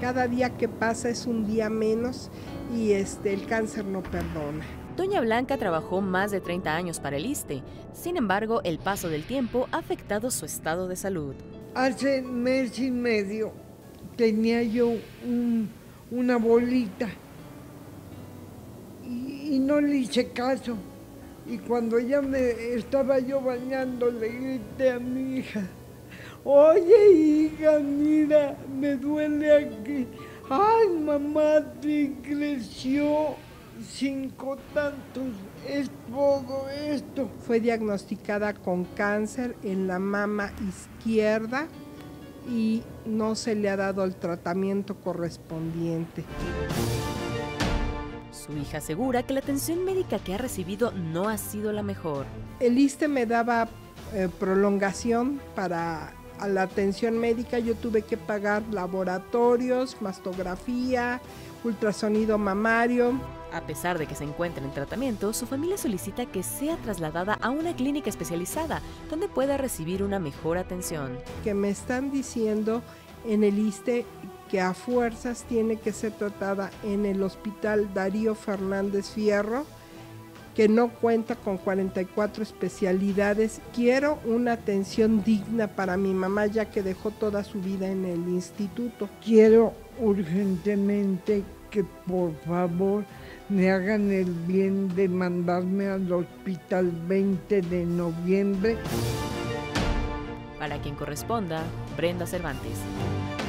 Cada día que pasa es un día menos y el cáncer no perdona. Doña Blanca trabajó más de 30 años para el ISSSTE. Sin embargo, el paso del tiempo ha afectado su estado de salud. Hace mes y medio tenía yo una bolita y no le hice caso. Y cuando ella estaba yo bañando, le grité a mi hija: oye, hija, mira, me duele aquí. Ay, mamá, te creció 5 tantos, es poco esto. Fue diagnosticada con cáncer en la mama izquierda y no se le ha dado el tratamiento correspondiente. Su hija asegura que la atención médica que ha recibido no ha sido la mejor. El ISSSTE me daba prolongación para la atención médica. Yo tuve que pagar laboratorios, mastografía, ultrasonido mamario. A pesar de que se encuentra en tratamiento, su familia solicita que sea trasladada a una clínica especializada donde pueda recibir una mejor atención. Que me están diciendo en el ISSSTE que a fuerzas tiene que ser tratada en el Hospital Darío Fernández Fierro, que no cuenta con 44 especialidades. Quiero una atención digna para mi mamá, ya que dejó toda su vida en el instituto. Quiero urgentemente que por favor me hagan el bien de mandarme al hospital 20 de noviembre. Para quien corresponda, Brenda Cervantes.